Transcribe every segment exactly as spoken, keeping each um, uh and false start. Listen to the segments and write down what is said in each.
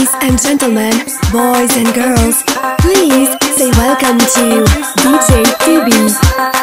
Ladies and gentlemen, boys and girls, please say welcome to D J Tyby.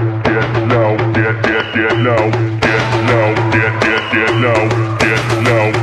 no, yeah, no, yeah, yeah, yeah, no, yeah, no.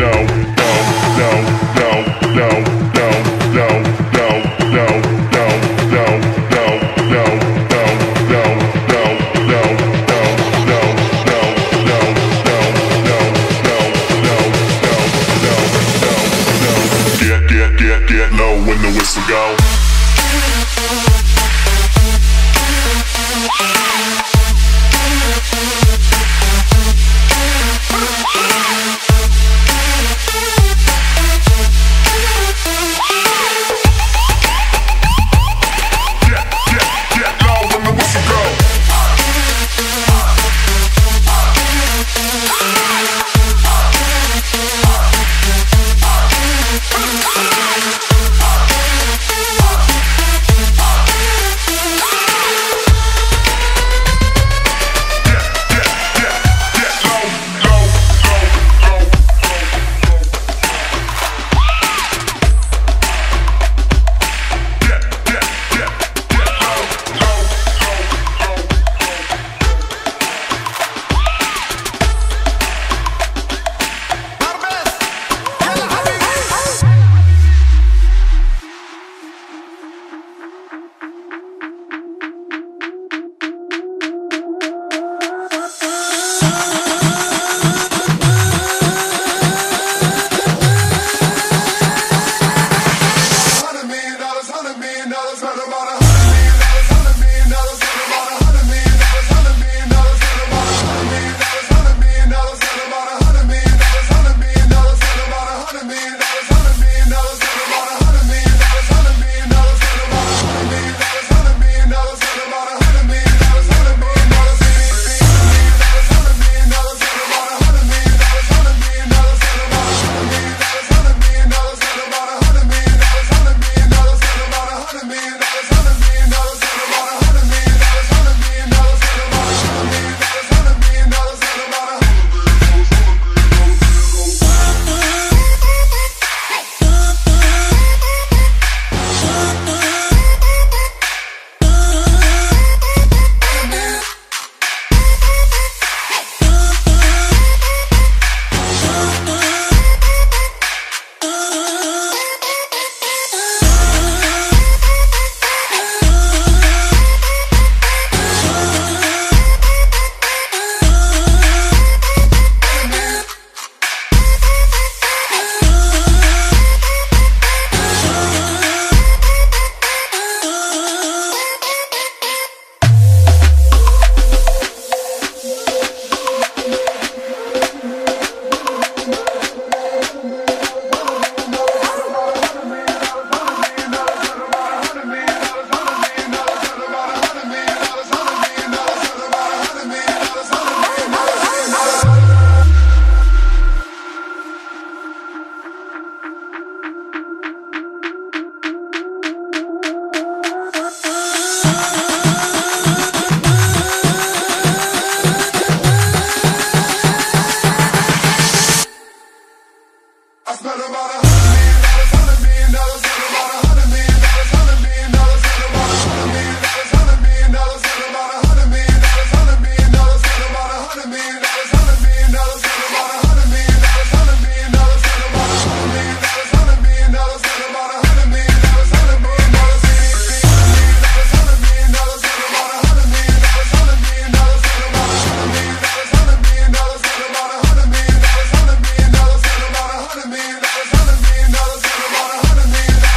Million dollars,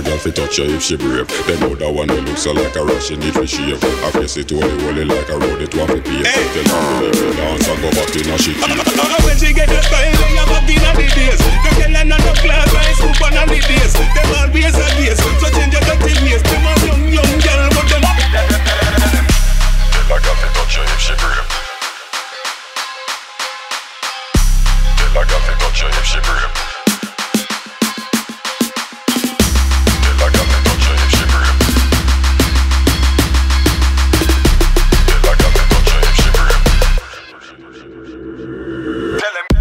a girl fi touch her if she brave. Them know that one that looks so like a rush, she need fi shave. I face it holy holy like a road, it want fi pay. Tell her to let me dance and go back in a she key. When she get the style, they a back in a the days. The girl and the class, I scoop on a the days. Them always a case, so change your dirty ways. Them a young young girl, but them tell a girl fi touch her if she brave. Tell a girl fi touch her if she brave. Tell a girl fi touch her if she brave. Tell a girl fi touch her if she brave. Tell him.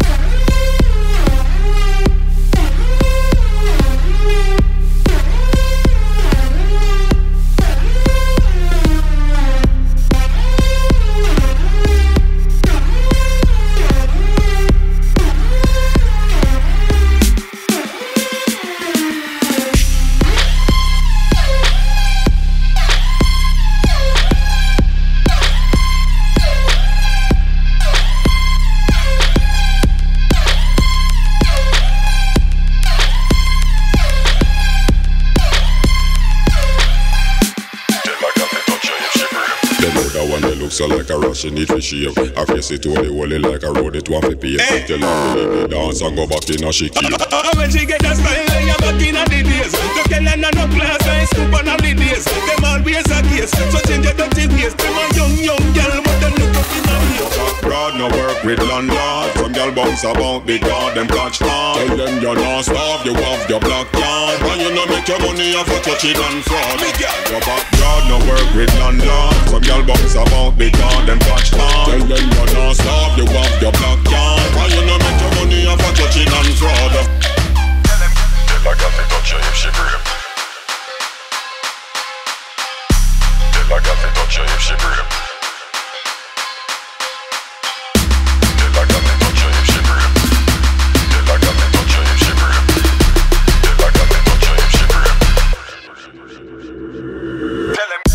So like a rush, she need to shave. I face it holy holy like a road, it want to pay. Tell her to let me dance and go back in a she key. When she get a style, they a back in a the days. The girl and no class, I scoop on a the days. Them always a case, so change your dirty ways. Them a young young girl, but them look up in a face. Broad no work with landlord. Some girl bounce about because them catch on. Tell them you're not starved, you have your black card. And you no make your money off of touching and fraud. Your back broad no work with landlord. Some girl bounce about because them catch on. Tell them you're not starved, you have your black card. And you no make your money off of touching and fraud. Tell them, tell a girl to touch her if she brave. Tell a girl to touch her if she brave. Tell a girl to touch her if she brave. Tell a girl to touch her if she brave. Tell a girl to touch her if she brave. Tell him.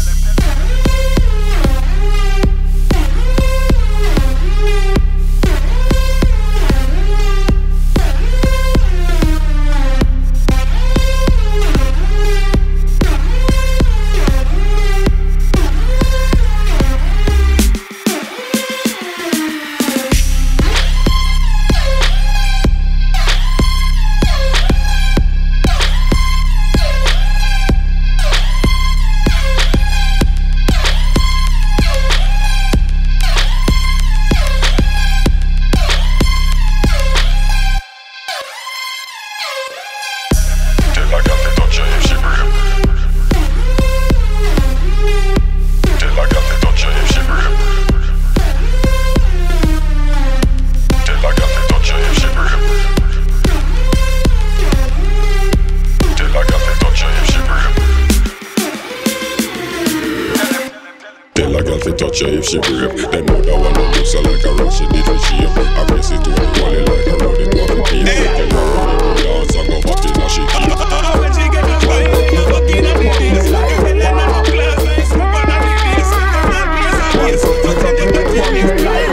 If she brave, them know that one that looks like a rush, she need to shave. I face it to her holy like a road, it want to pay. Tell her to dance and go back in a she key. When she get a style, they a back in a the days. The girl and no class, I scoop on a the days. Them always a case, so change your dirty ways.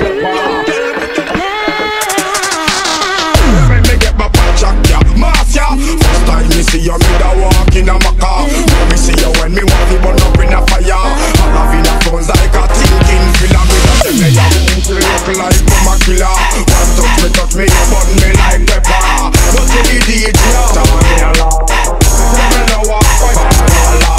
When me get my patch up, ya, mass ya. First time me see you, me da walk in a maca. Me see you when me want to burn up in a fire. I'm having a phones like a thinking killer. Me da say me a look like from a killer. One touch me, touch me, you burn me like pepper. But see the D J, turn me along. Me no walk fight, turn me along.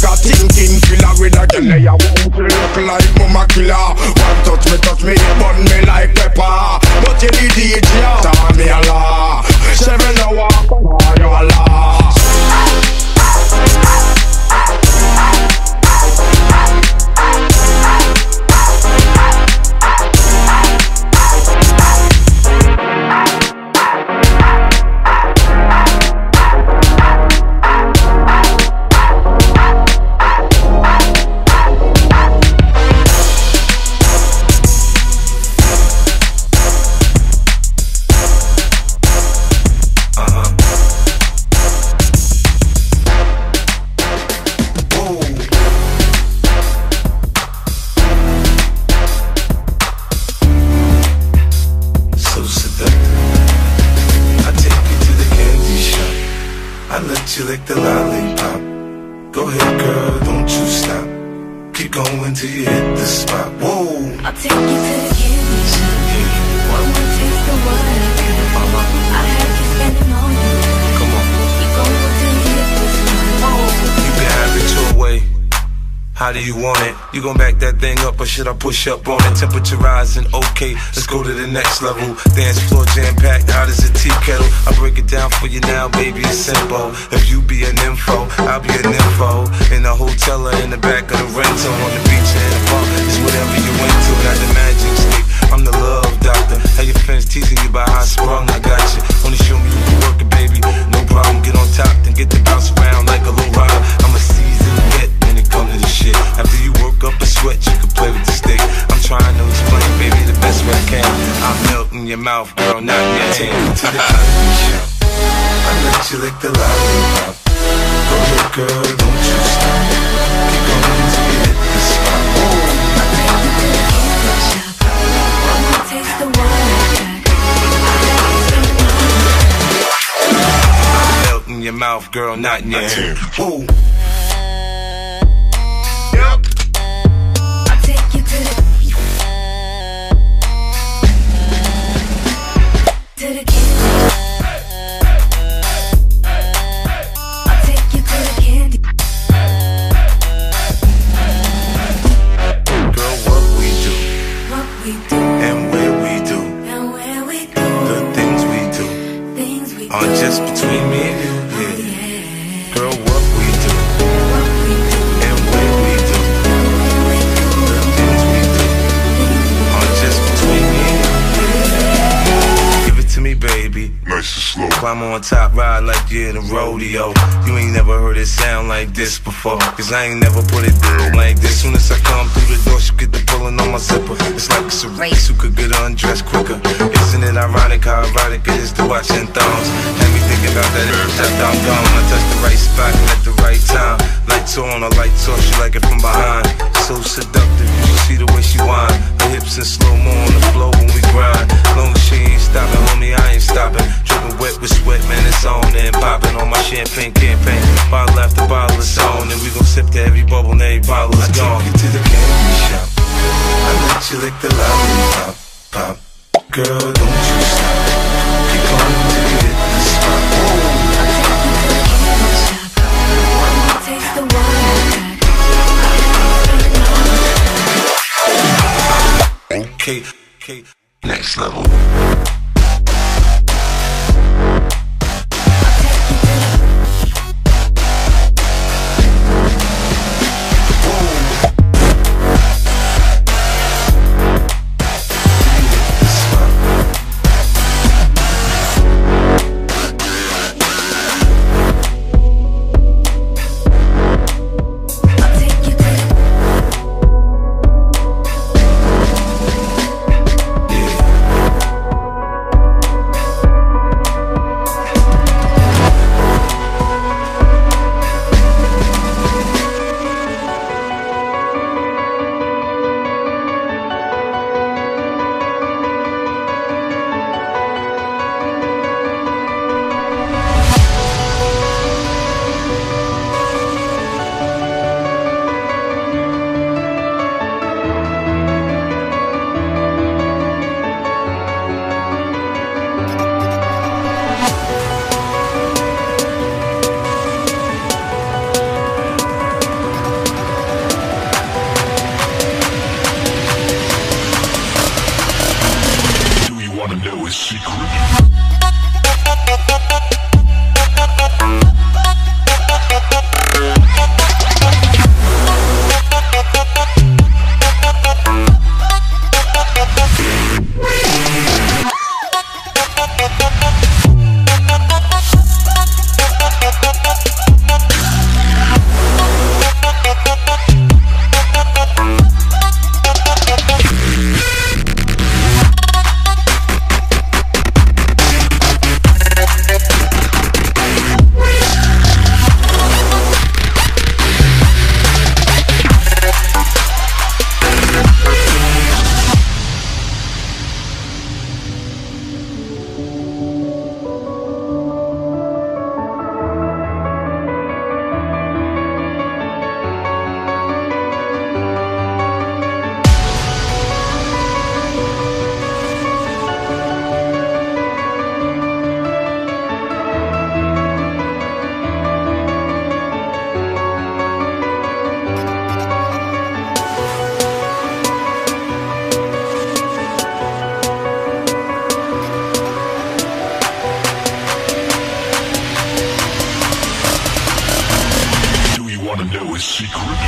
a thinking killer with a girl they a want to look like mama killer. One touch me, touch me, burn me like pepper. But you the D J, tell me a law. Seven hour, come on, you a law. You lick the lollipop. Go ahead, girl, don't you stop. Keep going till you hit the spot. Whoa. I'll take you to the candy shop. Yeah. One more taste of what I got. Uh-huh. I have you spending all your time. Come on. Keep going till you hit the spot. Whoa. You can have it your way. How do you want it? You gon' back that thing up or should I push up on it? Temperature rising, okay, let's go to the next level. Dance floor jam-packed, hot as a tea kettle. I break it down for you now, baby, it's simple. If you be an info, I'll be an info. In the hotel or in the back of the rental, on the beach or in the park, it's whatever you into. Got the magic stick, I'm the love doctor. How your friends teasing you about how I sprung, I got you. Only show me you can work it, baby, no problem. Get on top, then get to bounce around like a low rider. I'm a seasoned vet when it comes to this shit. After you work up a sweat, you can play with the stick. I'm trying to explain, baby, the best way I can. I'm melting your mouth, girl, not in your hand. To the comedy show, I let you lick the lollipop. Go ahead, girl, don't you stop. Keep going till you hit the spot. I'll take you to the candy shop. One more taste of what I got. I'm melting your mouth, girl, not in your hand. Whoa. Just between me and you, yeah. Girl, what we do, and where we do, the things we do, are just between me and you. Give it to me, baby. Nice and slow. Climb on top, ride like you're in a rodeo. You ain't never heard it sound like this before, cause I ain't never put it down like this. Soon as I come through the door, she get the pulling on my zipper. It's like it's a race, who could get undressed quicker. Isn't it ironic how erotic it is to watch in thongs? Had me thinking about that every time I'm gone. I touch the right spot at the right time. Lights on, or lights off, she like it from behind. So seductive, you should see the way she whine. Her hips in slow-mo on the floor when we grind. Long as she ain't stopping, homie, I ain't stopping. Dripping wet with sweat, man, it's on and popping on my champagne campaign. Bottle after bottle is on, and we gon' sip to every bubble and every bottle is gone. I take you to the candy shop. I let you lick the lollipop, pop. Girl, don't you stop. Keep on till you hit the spot. One more taste of what I got. Okay, okay, next level. wanna know his secret?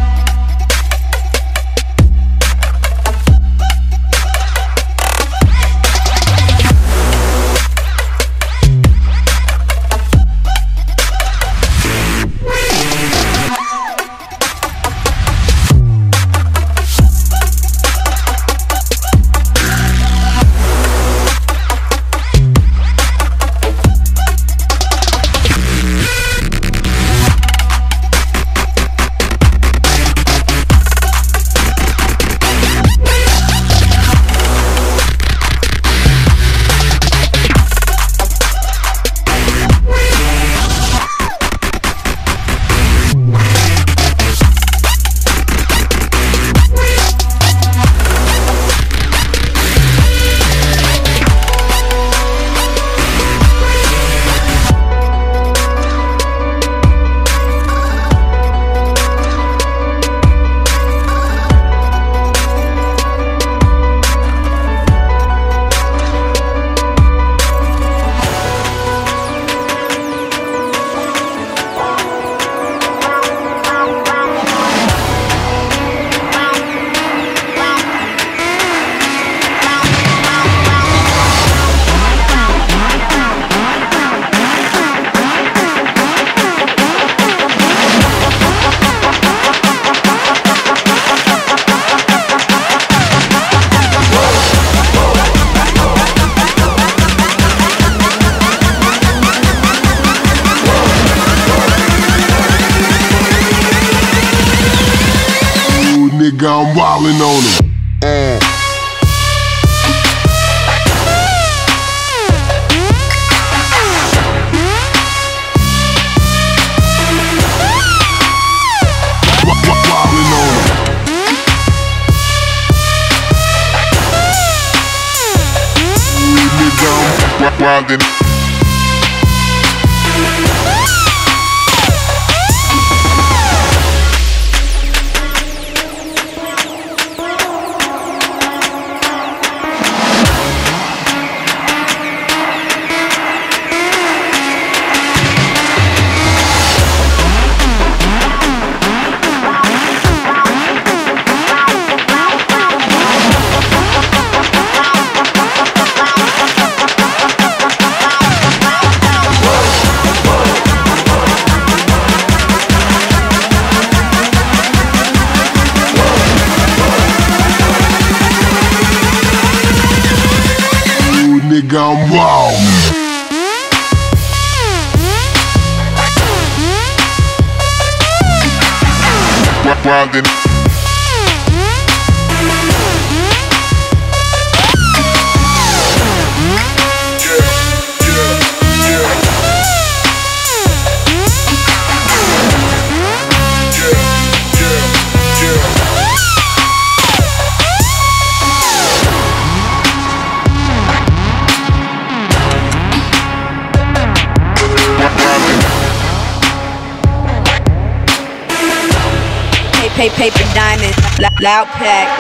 Nigga, I'm wildin' on him. Uh. Wildin' on him. Nigga, I'm wildin'. Nigga, I'm wild. Wildin'. Pay paper diamonds, loud pack.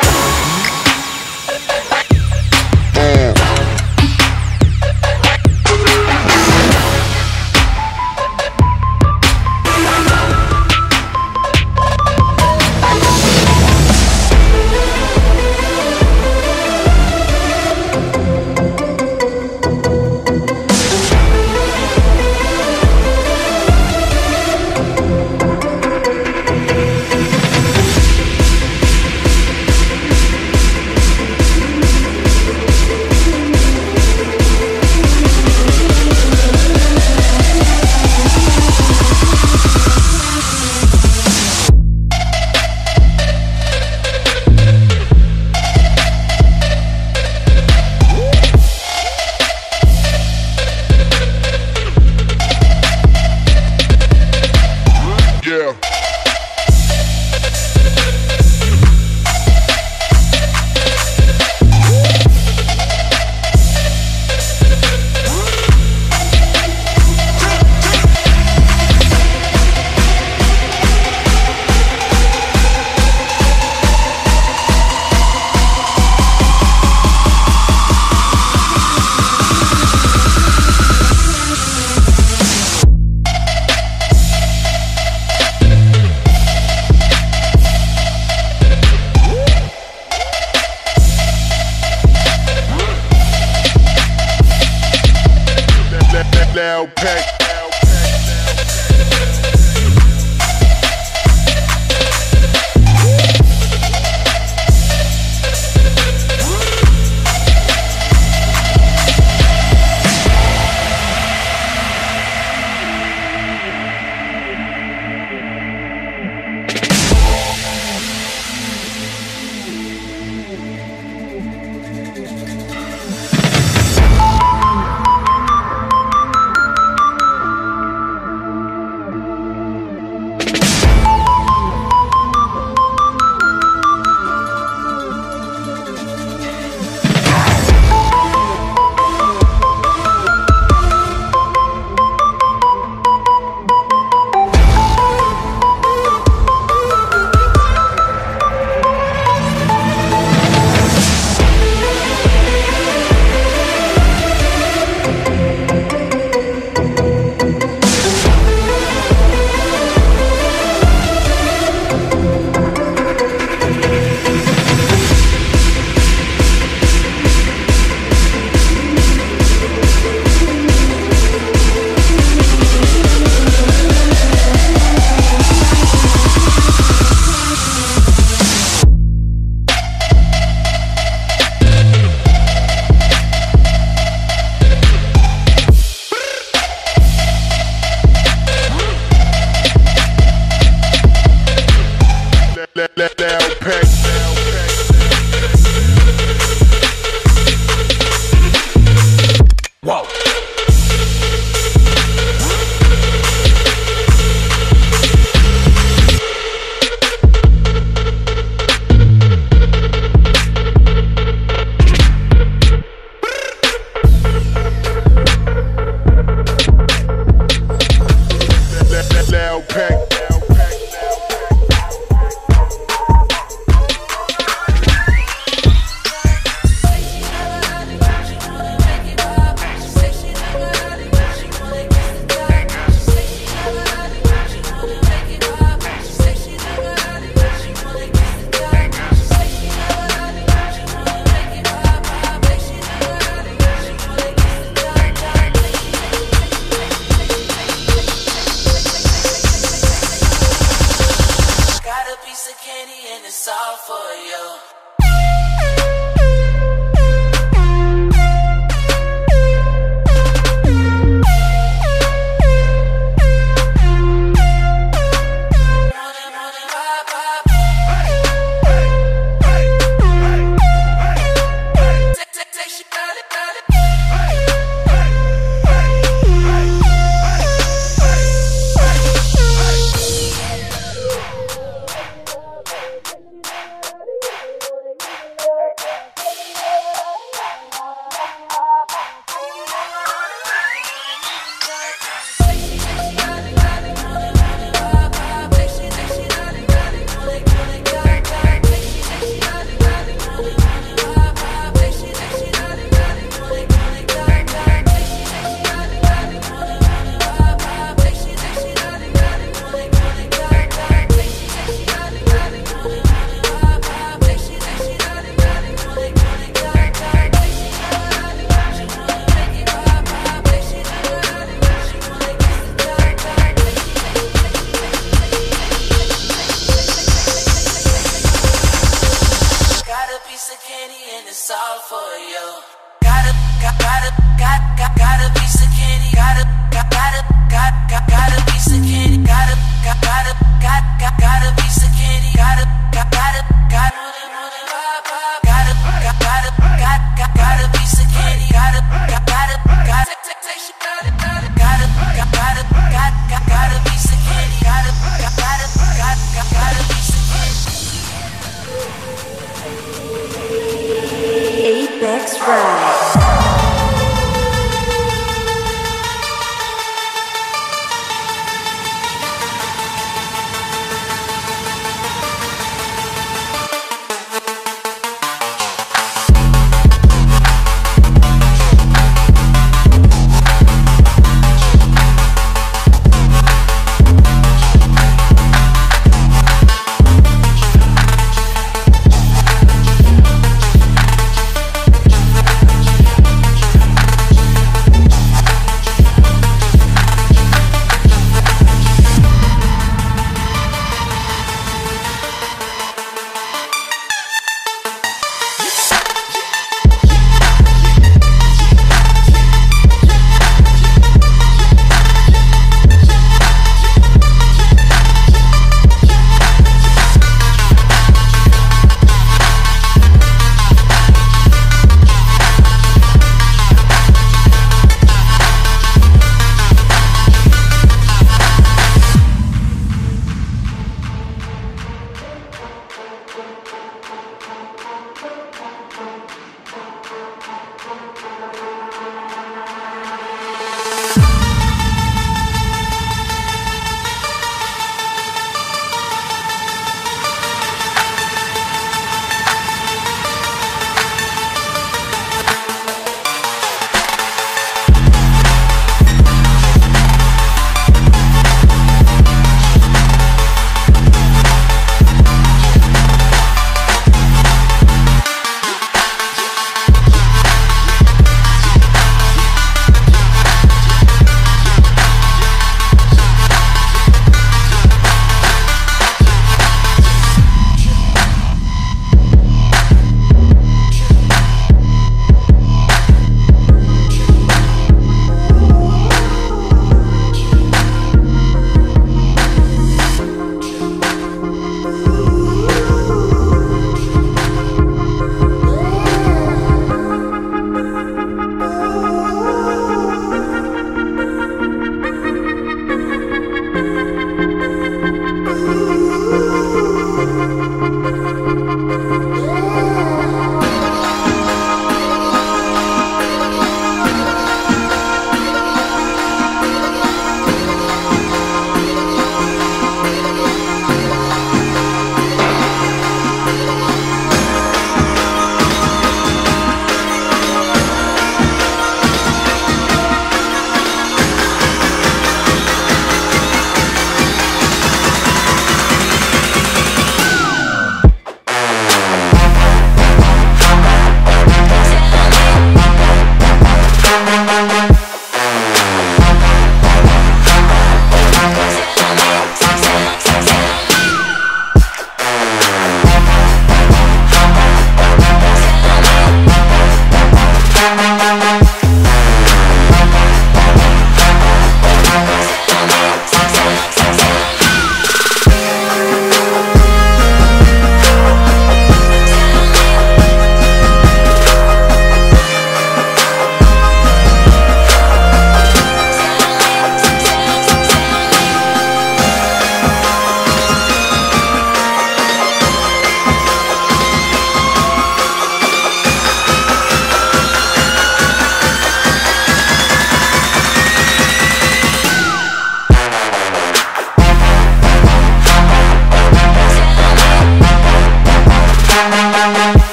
it's all for you.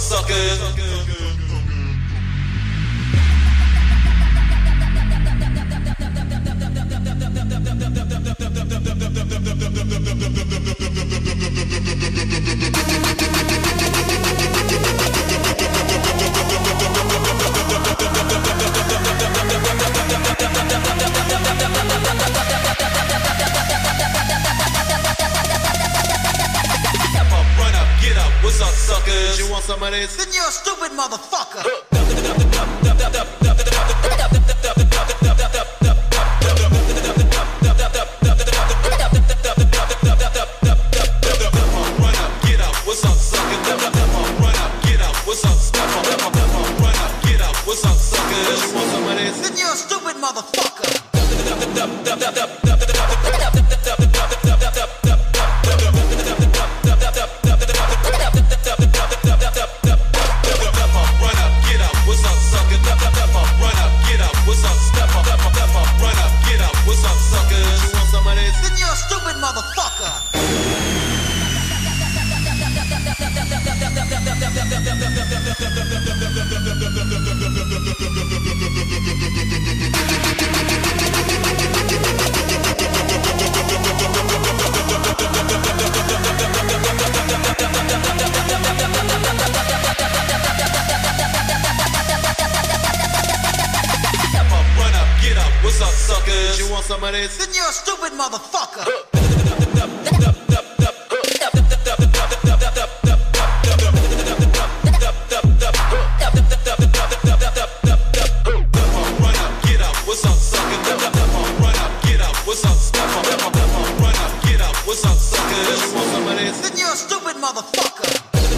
suckers? What's up, suckers? You want some of this? Then you're a stupid motherfucker. Run up, get up. What's up, suckers? Run up, get up. What's up, suckers? Run up, get up. What's up, suckers? You want some of this? Then you're a stupid motherfucker. What's up, suckers? You want some of this? Then you're a stupid motherfucker. Run up, get up. What's up, suckers? Run up, get up. What's up, suckers? Run up, get up. What's up, suckers? You want some of this? Then you're a stupid motherfucker.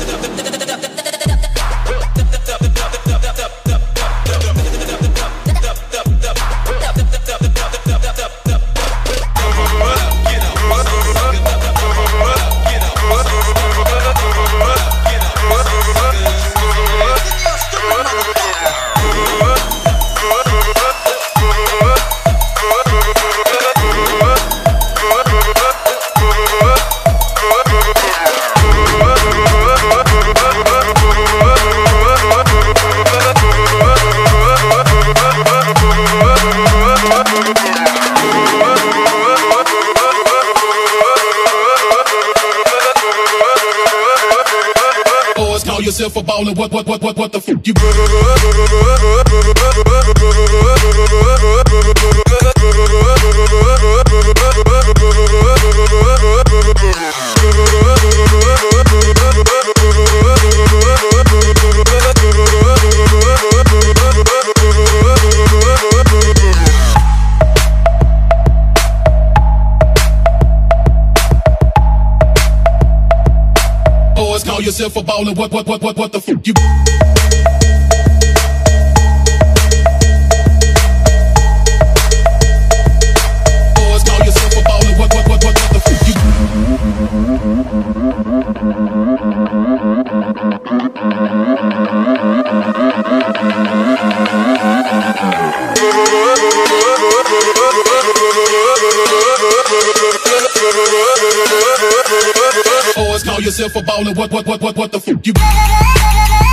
Yourself a baller, what, what, what, what, what the fuck you? Call yourself a baller, what, what, what, what, what the fuck you? Boys, call yourself a baller, what, what, what, what, what the fuck you? Boys, call yourself a baller, what, what, what, what, what the fuck you?